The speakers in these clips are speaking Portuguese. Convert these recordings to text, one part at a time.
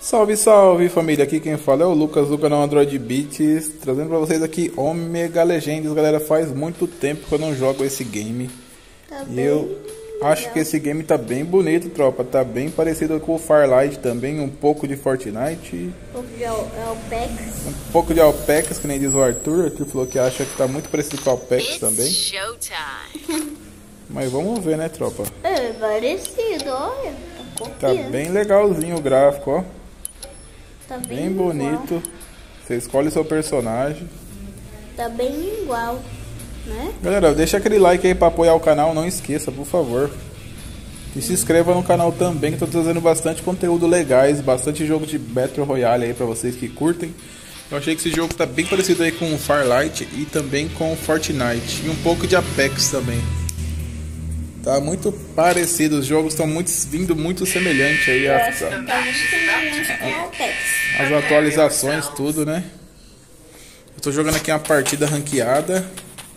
Salve, salve família, aqui quem fala é o Lucas, Luca no Android Beats, trazendo pra vocês aqui Omega Legends. Galera, faz muito tempo que eu não jogo esse game e eu acho que esse game tá bem bonito, tropa, tá bem parecido com o Firelight também, um pouco de Fortnite, um pouco de Apex, que nem diz o Arthur, que falou que acha que tá muito parecido com o Apex também. Mas vamos ver, né, tropa? É parecido, olha, tá bem legalzinho o gráfico, ó. Tá bem bonito. Você escolhe o seu personagem. Tá bem igual, né? Galera, deixa aquele like aí pra apoiar o canal, não esqueça, por favor. E se inscreva no canal também, que eu tô trazendo bastante conteúdo legais, bastante jogo de Battle Royale aí pra vocês que curtem. Eu achei que esse jogo tá bem parecido aí com o Firelight e também com o Fortnite. E um pouco de Apex também. Tá muito parecido, os jogos estão vindo muito semelhante aí as atualizações, tudo, né? Eu tô jogando aqui uma partida ranqueada.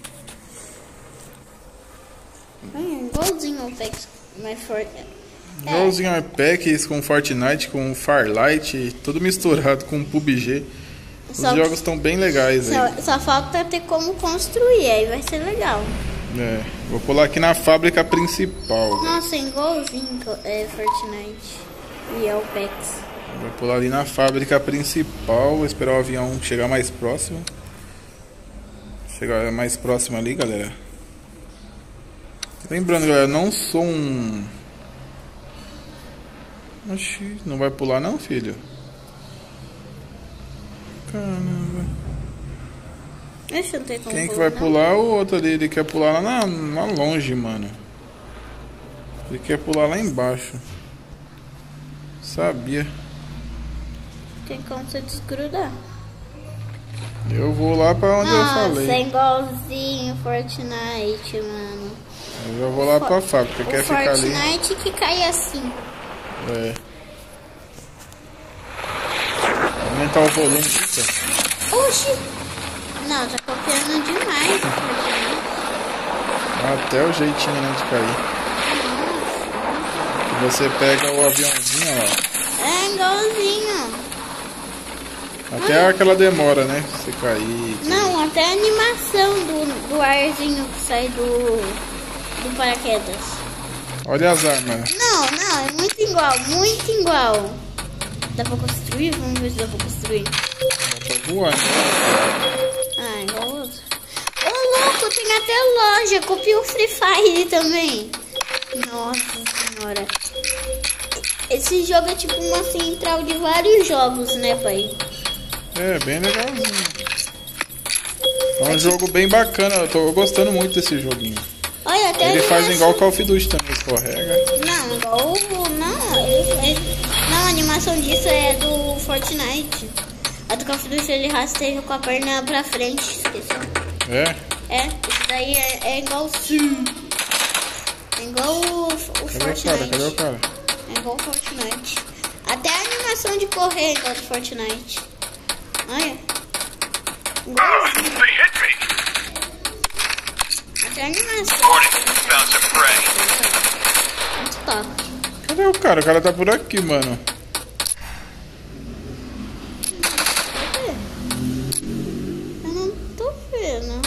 Igualzinho ao Apex, mais forte. Igualzinho ao Apex, com Fortnite, com Firelight, tudo misturado com PUBG. Os jogos estão bem legais aí. Só falta ter como construir, aí vai ser legal. É, vou pular aqui na fábrica principal. Nossa, igualzinho Fortnite e Apex. Vou pular ali na fábrica principal, vou esperar o avião chegar mais próximo. Chegar mais próximo ali, galera. Lembrando, galera, não sou um... Oxi, não vai pular não, filho? Caramba. Deixa eu ter como Quem que vai pular? O outro ali, ele quer pular lá longe, mano. Ele quer pular lá embaixo. Sabia. Tem como você desgrudar. Eu vou lá pra onde eu falei. Nossa, é igualzinho Fortnite, mano. Eu já vou lá pra fábrica, quer ficar ali. Fortnite que cai assim. É. Aumentar o volume. Oxi! Não, tá copiando demais. Até o jeitinho, né, de cair. Você pega o aviãozinho, ó. É igualzinho. Até aquela demora, né? Você cair. Não, até a animação do arzinho que sai do paraquedas. Olha as armas. Não, é muito igual, muito igual. Dá pra construir? Vamos ver se dá pra construir. Dá pra voar, né? Ah, igual o outro. Ô, louco, tem até loja. Copia o Free Fire também. Nossa senhora. Esse jogo é tipo uma central de vários jogos, né, pai? É, bem legalzinho. É um jogo bem bacana. Eu tô gostando muito desse joguinho. Olha, até ele faz igual o Call of Duty também, escorrega. Não, igual... Não, a animação disso é do Fortnite. A do Call of Duty ele rasteja com a perna pra frente, esqueci. É? É, isso daí é igual sim. É igual o Fortnite. Cadê o cara? É igual o Fortnite. Até a animação de correr é igual do Fortnite. Olha. Igualzinho. Até a animação. Muito top. Cadê o cara? O cara tá por aqui, mano. Eu não tô vendo.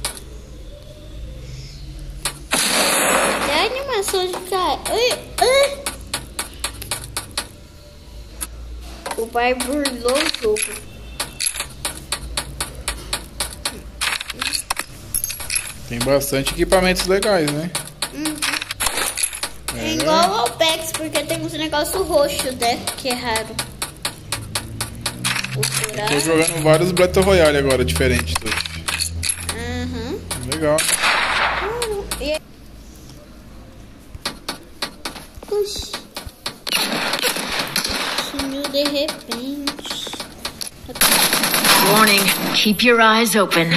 Até a animação de cara. O pai burlou o jogo. Tem bastante equipamentos legais, né? É igual ao Apex, porque tem uns negócios roxos, né? Que é raro. Eu tô jogando vários Battle Royale agora, diferentes. Legal. Puxa. Sumiu de repente. Warning, keep your eyes open.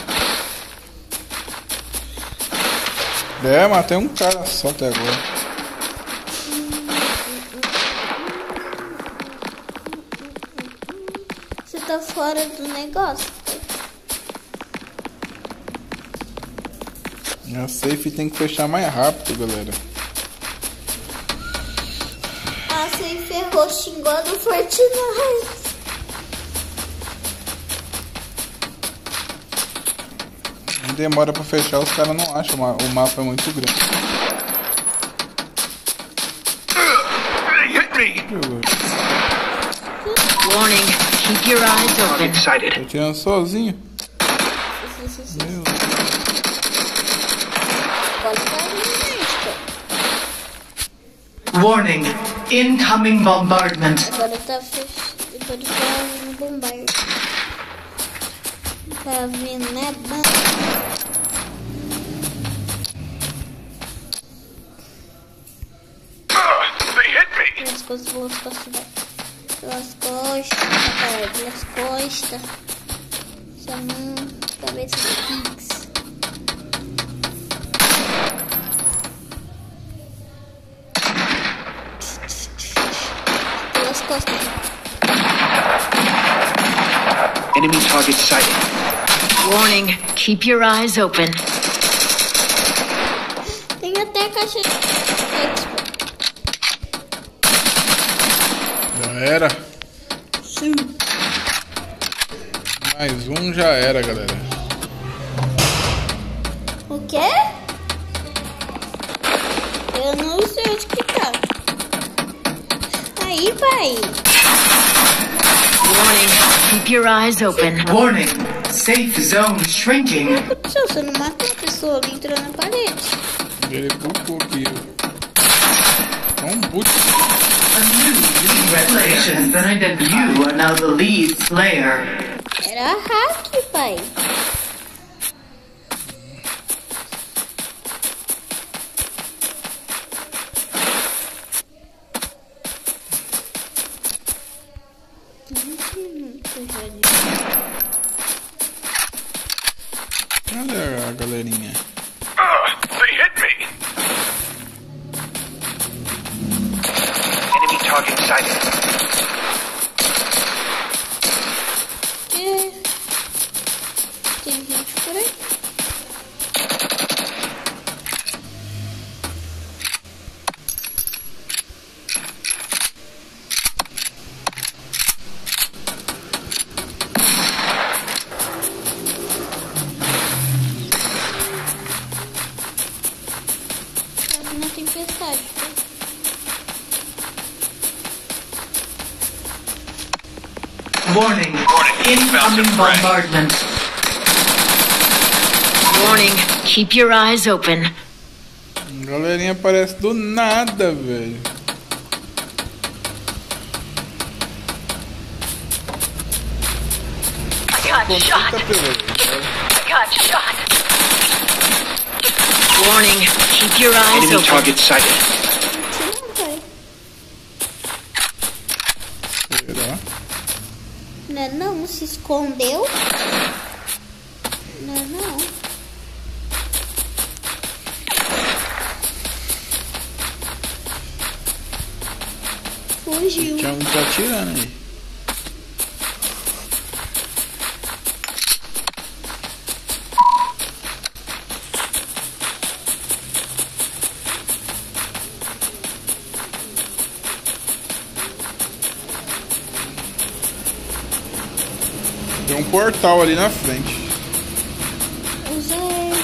É, matei um cara só até agora. tá fora do negócio. A safe tem que fechar mais rápido, galera. A safe errou xingando o Fortnite. Demora pra fechar, os caras não acham, o mapa é muito grande. Hit me! Warning, keep your eyes open. Excited. Tô tirando sozinho. Meu. Warning, incoming bombardment. Agora tá fechado. Agora tá no bombarde. Tá vindo, né? They hit me! Pelas costas, pelas costas. Pelas costas, rapaz. Pelas costas. Sua mão, cabeça de Pix. Pelas costas. Enemy target sighted. Warning, keep your eyes open. Tem até caixa de Expo. Já era. Sim. Mais um já era, galera. O quê? Eu não sei onde que tá. Aí, pai. Warning, keep your eyes open. Warning, safe zone shrinking. O que aconteceu? Você não matou a pessoa, ele entrou na parede. Ele bucou aqui. Um boot. Congratulations, then you are now the lead player. Era hack, pai. Cadê a galerinha? They hit me! Enemy target sighted. Tem gente por aí. Tá na tempestade. Warning, Found incoming some prey. bombardment. Warning, keep your eyes open. A galerinha aparece do nada, velho. I got shot. Puta pelo. I got shot. Warning, keep your eyes Enemy open. target sighted. Não, pai. Será? Não, se escondeu. Não. Fugiu. Tinha um tá atirando aí. Tem um portal ali na frente. Usei.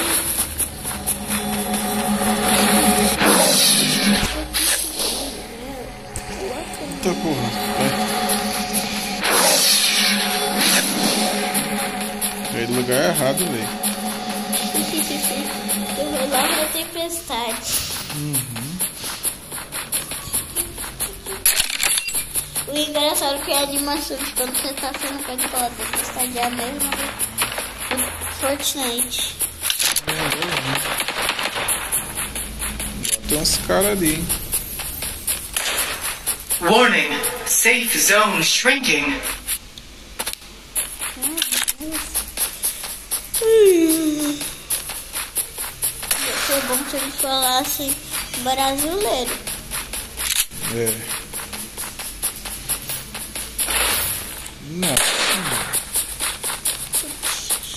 Eita porra. Veio do lugar errado, velho. Eu vou lá pra tempestade. O engraçado é que a animação de quando você tá sendo com a tempestade é a mesma do Fortnite. Tem uns caras ali, hein? Warning, safe zone shrinking. Ia ser bom se eles falassem brasileiro. É. Não.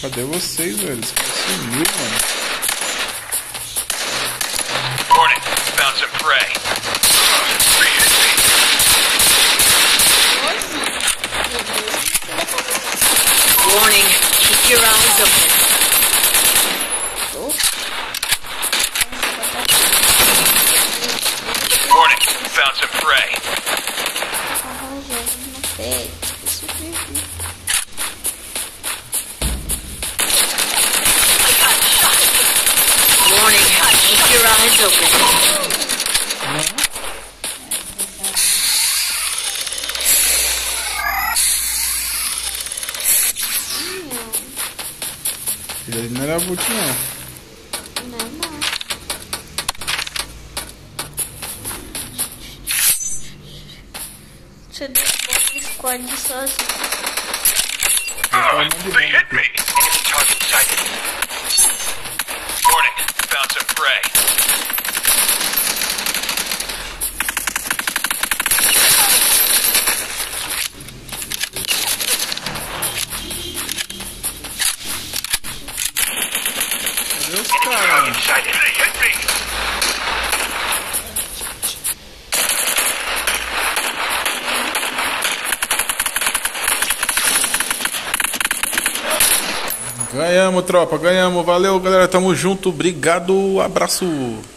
Cadê vocês, velho? Esse cara sumiu, mano. Warning, found some prey. They hit me. Warning, keep your eyes open. Warning, found some prey. Warning, keep your eyes open. Ele não era boot, não. Não. Você derrubou o squad sozinho. They hit me. Enemy target sighted. Warning, found some prey. Cadê os Enemy caras? target sighted. They hit me. Ganhamos, tropa, ganhamos. Valeu, galera. Tamo junto. Obrigado. Abraço.